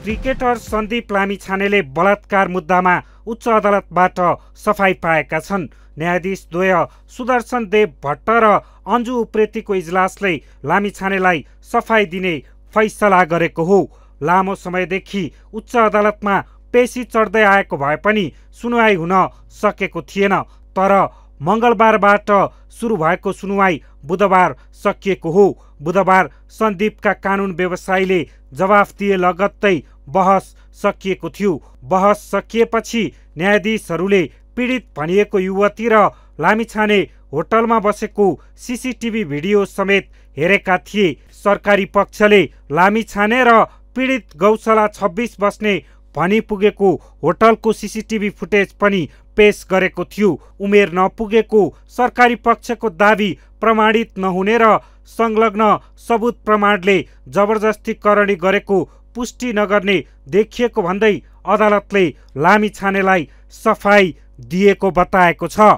Cricketer Sandeep लामिछानेले बलात्कार मुद्दामा उच्च अदालतबाट सफाई पाएका छन्। न्यायाधीश द्वय सुदर्शन देव भट्ट र अन्जु उप्रेतीको इजलासले लामिछानेलाई सफाई दिने फैसला गरेको हो। लामो समयदेखि उच्च अदालतमा पेशी चढ्दै आएको भए पनि सुनुवाई हुन सकेको थिएन, तर मङ्गलबारबाट सुरु भएको सुनुवाई बुधबार सकिएको हो। बुधबार सन्दीपका कानुन व्यवसायीले जवाफ दिए लगत्तै बहस सकिएको थियो। बहस सकिएपछि न्यायाधीशहरूले पीडित भनिएको युवती र लामिछाने होटलमा बसेको सीसीटीभी भिडियो समेत हेरेका थिए। सरकारी पक्षले लामिछाने र पीडित गौशाला 26 बस्ने भनी पुगेको होटलको सीसीटीभी फुटेज पनि पेश गरेको थियो। उमेर नपुगेको सरकारी पक्षको दाबी प्रमाणित नहुने र संलग्न सबुत प्रमाणले जबरजस्तीकरणी गरेको पुष्टि नगर्ने देखिएको भन्दै अदालतले लामिछानेलाई सफाई दिएको बताएको छ।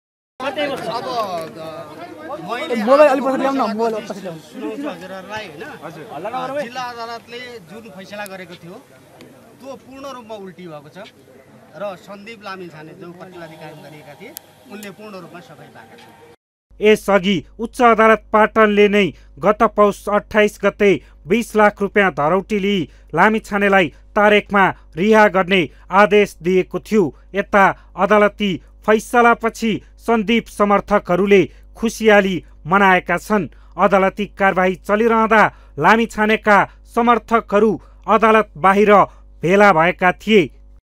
जिल्ला अदालतले जुन फैसला गरेको थियो त्यो पूर्ण रूपमा उल्टी भएको छ र सन्दीप लामिछाने जो प्रतिवादी कायम गरिएका थिए उनले पूर्ण रूपमा सफाई पाएका छन्। यसअघि उच्च अदालत पाटनले नै गत पौष 28 गते 20 लाख रुपियाँ धरौटी लिई लामिछानेलाई तारेकमा रिहा गर्ने आदेश दिएको थियो। यता अदालती फैसलापछि सन्दीप समर्थकहरूले खुसियाली मनाएका छन्। अदालती कारबाही चलिरहँदा लामिछानेका समर्थकहरू अदालत बाहिर भेला भएका थिए।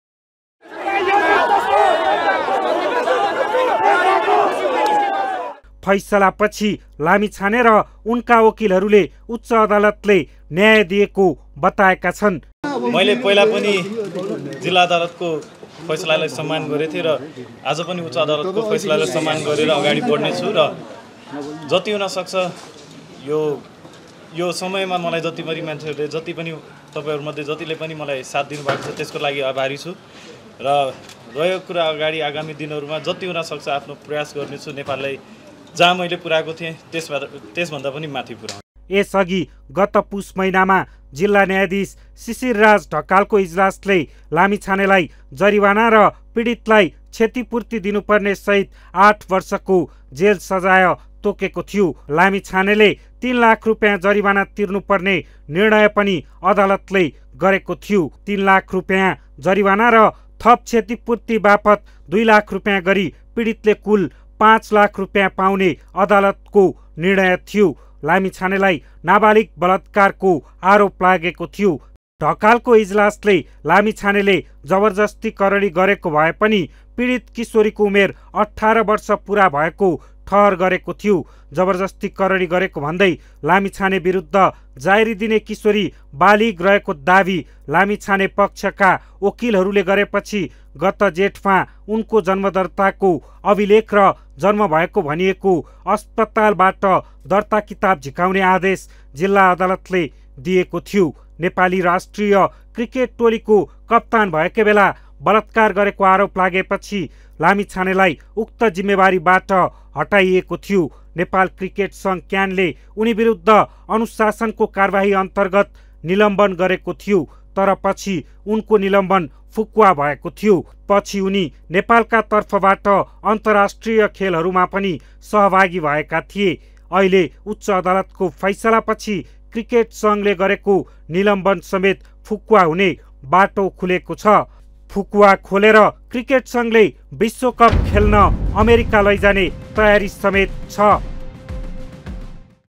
फैसलापछि लामिछाने र उनका वकिलहरूले उच्च अदालतले न्याय दिएको बताएका छन्। मैले पहिला पनि जिल्ला अदालतको फैसलालाई सम्मान गरेको थिएँ र आज पनि उच्च अदालतको फैसलालाई सम्मान गरेर अगाडि बढ्नेछु र जति हुन सक्छ यो समयमा मलाई जति पनि मान्छेहरूले जति पनि तपाईहरुमध्ये जतिले पनि मलाई साथ दिनुभएको छ त्यसको लागि आभारी छु र रहेको कुरा अगाडि आगामी दिनहरुमा जति हुन सक्छ आफ्नो प्रयास गर्नेछु नेपाललाई जहाँ मैले पुर्याएको थिएँ त्यसभन्दा पनि माथि पुर्याउन। यसअघि गत पुस महिनामा जिल्ला न्यायाधीश शिशिरराज ढकालको इजलासले लामिछानेलाई जरिवाना र पीडितलाई क्षतिपूर्ति दिनुपर्ने सहित 8 वर्षको जेल सजाय तोकेको थियो। लामिछानेले 3 लाख रुपियाँ जरिवाना तिर्नुपर्ने निर्णय पनि अदालतले गरेको थियो। 3 लाख रुपियाँ जरिवाना र थप क्षतिपूर्ति बापत 2 लाख रुपियाँ गरी पीडितले कुल 5 लाख रुपियाँ पाउने अदालतको निर्णय थियो। लामिछानेलाई नाबालिग बलात्कारको आरोप लागेको थियो। ढकालको इजलासले लामिछानेले जबरजस्तीकरणी गरेको भए पनि पीडित किशोरीको उमेर 18 वर्ष पुरा भएको ठहर गरेको थियो। जबरजस्तीकरणी गरेको भन्दै लामिछाने विरुद्ध जाहेरी दिने किशोरी बालिग रहेको दावी लामिछाने पक्षका वकिलहरूले गरेपछि गत जेठमा उनको जन्मदर्ताको अभिलेख र जन्म भएको भनिएको अस्पतालबाट दर्ता किताब झिकाउने आदेश जिल्ला अदालतले दिएको थियो। नेपाली राष्ट्रिय क्रिकेट टोलीको कप्तान भएकै बेला बलात्कार गरेको आरोप लागेपछि लामिछानेलाई उक्त जिम्मेवारीबाट हटाइएको थियो। नेपाल क्रिकेट संघ क्यानले उनी विरुद्ध अनुशासनको कारबाही अन्तर्गत निलम्बन गरेको थियो, तर पछि उनको निलम्बन फुकुवा भएको थियो। पछि उनी नेपालका तर्फबाट अन्तर्राष्ट्रिय खेलहरूमा पनि सहभागी भएका थिए। अहिले उच्च अदालतको फैसलापछि क्रिकेट संघले गरेको निलम्बन समेत फुकुवा हुने बाटो खुलेको छ। फुकुवा खोलेर क्रिकेट संघले विश्वकप खेल्न अमेरिका लैजाने तयारी समेत छ।